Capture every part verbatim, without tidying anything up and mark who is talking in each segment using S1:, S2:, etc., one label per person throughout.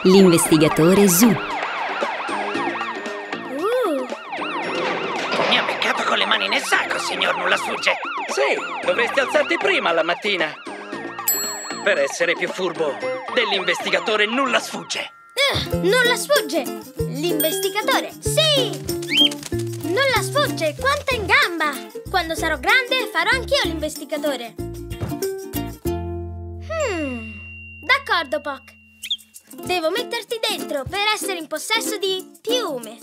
S1: l'investigatore Zoo.
S2: Uh.
S3: Mi ha beccato con le mani nel sacco, signor Nullasfugge.
S4: Sì, dovresti alzarti prima alla mattina per essere più furbo dell'investigatore Nullasfugge.
S2: Uh, Nullasfugge! L'investigatore, sì! Nullasfugge, quanto è in gamba! Quando sarò grande farò anch'io l'investigatore. Hmm, d'accordo, Poc. Devo metterti dentro per essere in possesso di piume.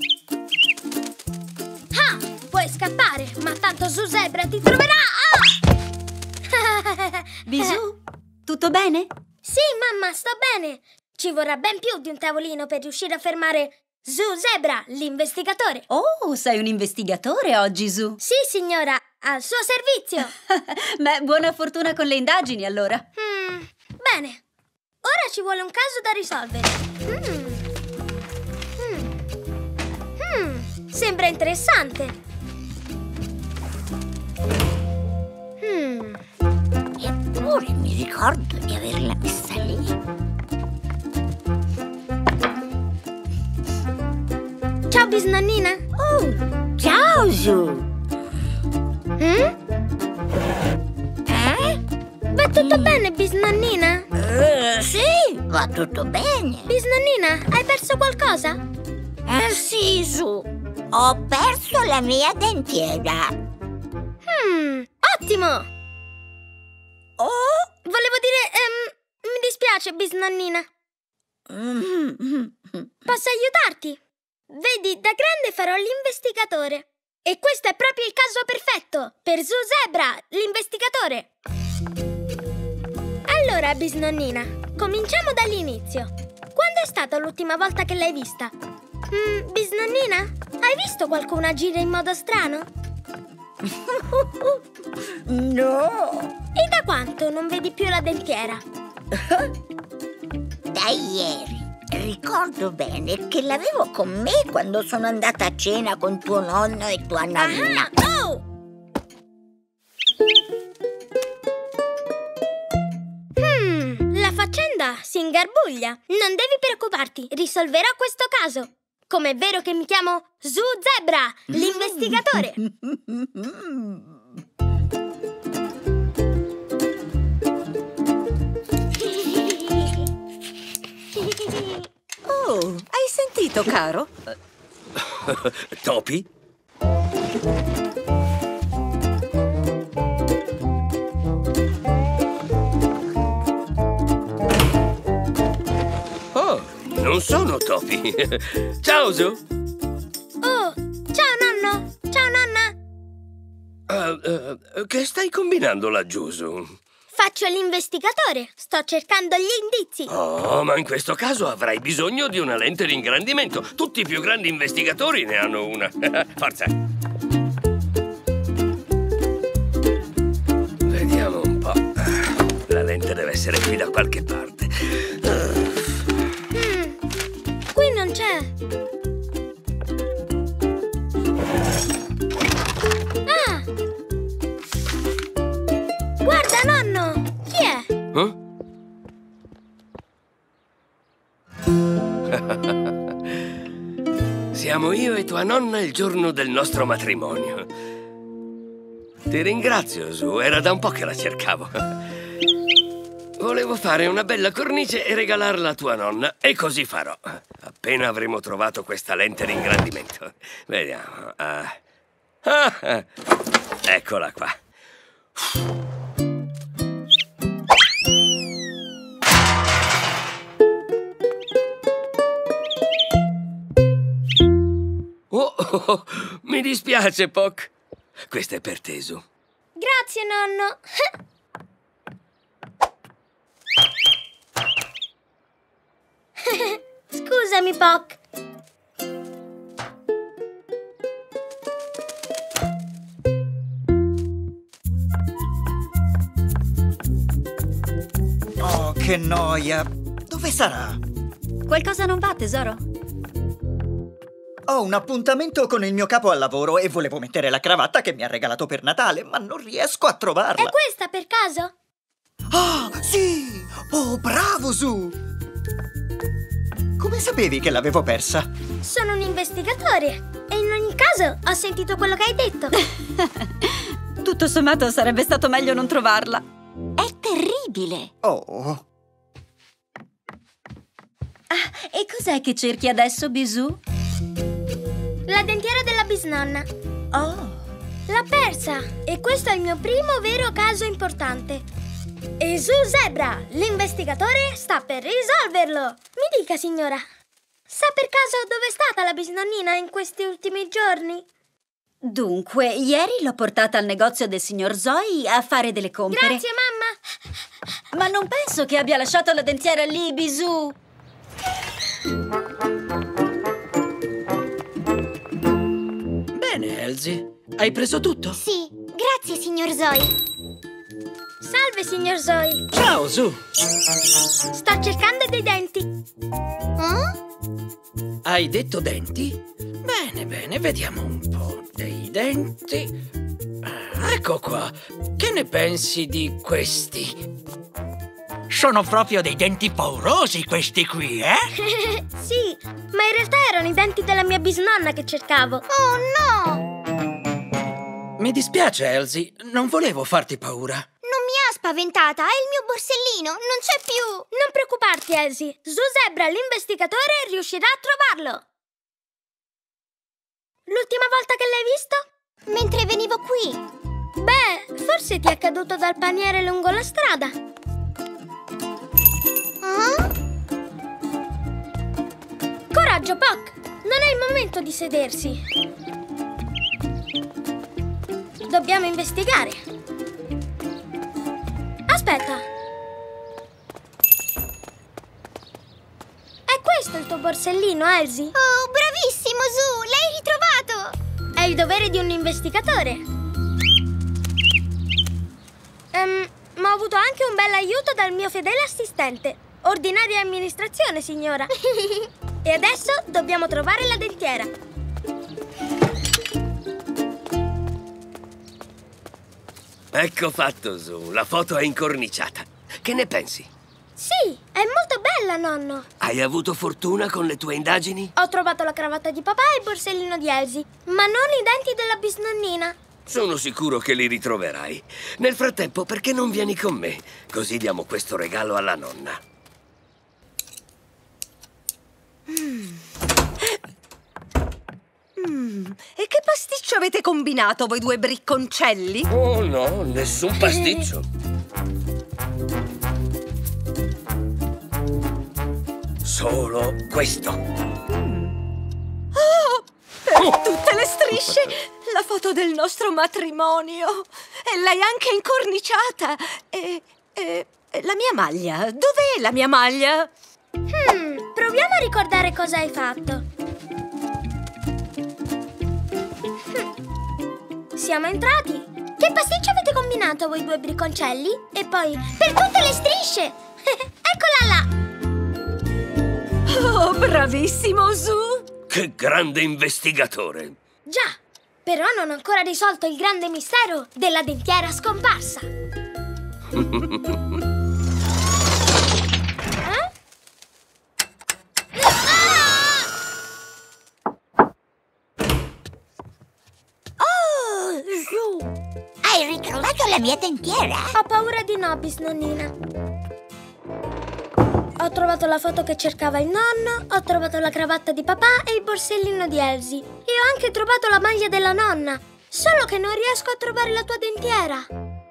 S2: Ah, puoi scappare, ma tanto Zoo Zebra ti troverà! Ah!
S1: Bisù, tutto bene?
S2: Sì, mamma, sto bene. Ci vorrà ben più di un tavolino per riuscire a fermare Zoo Zebra, l'investigatore.
S1: Oh, sei un investigatore oggi, Zoo.
S2: Sì, signora, al suo servizio.
S1: Beh, buona fortuna con le indagini, allora.
S2: Hmm, bene. Ora ci vuole un caso da risolvere. Hmm. Hmm. Hmm. Sembra interessante. Hmm.
S5: Eppure mi ricordo di averla messa lì.
S2: Ciao, bisnonnina.
S5: Oh, ciao, Zoo.
S2: Mm?
S5: Eh?
S2: Va tutto bene, bisnonnina?
S5: Uh, sì, va tutto bene.
S2: Bisnonnina, hai perso qualcosa?
S5: Eh sì, Zoo. Ho perso la mia dentiera.
S2: Hmm, ottimo!
S5: Oh?
S2: Volevo dire, ehm, mi dispiace, bisnonnina. Posso aiutarti? Vedi, da grande farò l'investigatore. E questo è proprio il caso perfetto per Zoo Zebra, l'investigatore. Allora, bisnonnina, cominciamo dall'inizio. Quando è stata l'ultima volta che l'hai vista? Mm, bisnonnina, hai visto qualcuno agire in modo strano?
S5: No.
S2: E da quanto non vedi più la dentiera?
S5: Da ieri. Ricordo bene che l'avevo con me quando sono andata a cena con tuo nonno e tua nonna.
S2: Ah, oh! Hmm, la faccenda si ingarbuglia. Non devi preoccuparti, risolverò questo caso. Com'è vero che mi chiamo Zoo Zebra, l'investigatore.
S1: Oh, hai sentito, caro?
S4: Topi? Oh, non sono topi. Ciao, Zoo.
S2: Oh, ciao nonno, ciao nonna.
S4: Uh, uh, che stai combinando laggiù, Zoo?
S2: Faccio l'investigatore, sto cercando gli indizi.
S4: Oh, ma in questo caso avrai bisogno di una lente di ingrandimento. Tutti i più grandi investigatori ne hanno una. Forza. Vediamo un po'. La lente deve essere qui da qualche parte.
S2: Mm, qui non c'è. Ah! Guarda, nonno! Chi è?
S4: Huh? Siamo io e tua nonna il giorno del nostro matrimonio. Ti ringrazio, Zoo, era da un po' che la cercavo. Volevo fare una bella cornice e regalarla a tua nonna, e così farò. Appena avremo trovato questa lente di ingrandimento. Vediamo. Ah. Ah. Eccola qua. Oh, oh, oh, mi dispiace, Poc. Questo è per te, Zoo.
S2: Grazie, nonno. Scusami, Poc.
S6: Oh, che noia! Dove sarà?
S1: Qualcosa non va, tesoro?
S6: Ho un appuntamento con il mio capo al lavoro e volevo mettere la cravatta che mi ha regalato per Natale, ma non riesco a trovarla.
S2: È questa per caso?
S6: Ah, sì! Oh, bravo, Zoo! Come sapevi che l'avevo persa?
S2: Sono un investigatore e in ogni caso ho sentito quello che hai detto.
S1: Tutto sommato sarebbe stato meglio non trovarla.
S5: È terribile.
S6: Oh.
S1: Ah, e cos'è che cerchi adesso, Bisù?
S2: La dentiera della bisnonna.
S1: Oh.
S2: L'ha persa e questo è il mio primo vero caso importante. E Zoo Zebra, l'investigatore, sta per risolverlo. Mi dica, signora, sa per caso dove è stata la bisnonnina in questi ultimi giorni?
S1: Dunque, ieri l'ho portata al negozio del signor Zoe a fare delle compere.
S2: Grazie, mamma.
S1: Ma non penso che abbia lasciato la dentiera lì, Bisù.
S3: Bene, Elsie. Hai preso tutto?
S2: Sì, grazie, signor Zoe. Salve, signor Zoe.
S3: Ciao, Zoo.
S2: Sto cercando dei denti. Eh?
S3: Hai detto denti? Bene, bene, vediamo un po'. Dei denti. Ah, ecco qua. Che ne pensi di questi? Sono proprio dei denti paurosi questi qui, eh?
S2: Sì, ma in realtà erano i denti della mia bisnonna che cercavo. Oh no!
S3: Mi dispiace, Elsie. Non volevo farti paura.
S2: Non mi ha spaventata, è il mio borsellino, non c'è più. Non preoccuparti, Elsie. Zoo Zebra, l'investigatore, riuscirà a trovarlo. L'ultima volta che l'hai visto? Mentre venivo qui. Beh, forse ti è caduto dal paniere lungo la strada. Ah? Coraggio, Puck! Non è il momento di sedersi. Dobbiamo investigare. Aspetta. È questo il tuo borsellino, Elsie? Oh, bravissimo, Zoo! L'hai ritrovato! È il dovere di un investigatore. Um, ma ho avuto anche un bel aiuto dal mio fedele assistente. Ordinaria amministrazione, signora. E adesso dobbiamo trovare la dentiera.
S4: Ecco fatto, Zoo. La foto è incorniciata. Che ne pensi?
S2: Sì, è molto bella, nonno.
S4: Hai avuto fortuna con le tue indagini?
S2: Ho trovato la cravatta di papà e il borsellino di Elsie, ma non i denti della bisnonnina.
S4: Sono sicuro che li ritroverai. Nel frattempo, perché non vieni con me? Così diamo questo regalo alla nonna.
S7: Mm. Mm. E che pasticcio avete combinato, voi due bricconcelli?
S4: Oh no, nessun pasticcio. Solo questo.
S7: Oh, per tutte le strisce, la foto del nostro matrimonio. E l'hai anche incorniciata. E, e, e la mia maglia? Dov'è la mia maglia?
S2: Hmm, proviamo a ricordare cosa hai fatto. Hmm. Siamo entrati. Che pasticcio avete combinato voi due bricconcelli? E poi, per tutte le strisce! Eccola là!
S7: Oh, bravissimo, Zoo!
S4: Che grande investigatore!
S2: Già, però non ho ancora risolto il grande mistero della dentiera scomparsa.
S5: Hai ritrovato la mia dentiera?
S2: Ho paura di no, bisnonnina. Ho trovato la foto che cercava il nonno, ho trovato la cravatta di papà e il borsellino di Elsie. E ho anche trovato la maglia della nonna. Solo che non riesco a trovare la tua dentiera.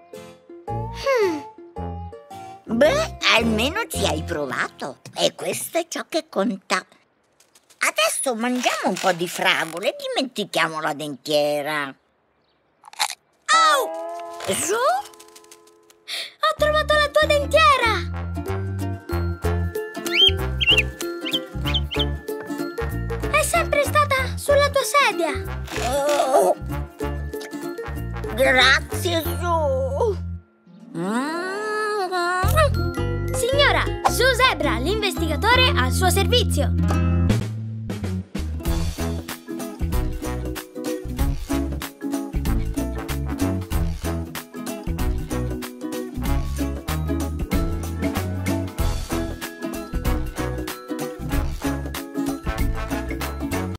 S2: Hmm.
S5: Beh, almeno ci hai provato. E questo è ciò che conta. Adesso mangiamo un po' di fragole e dimentichiamo la dentiera. Oh! Su?
S2: Ho trovato la tua dentiera! È sempre stata sulla tua sedia.
S5: Oh. Grazie, Su. Mm.
S2: Signora, Zoo Zebra, l'investigatore al suo servizio.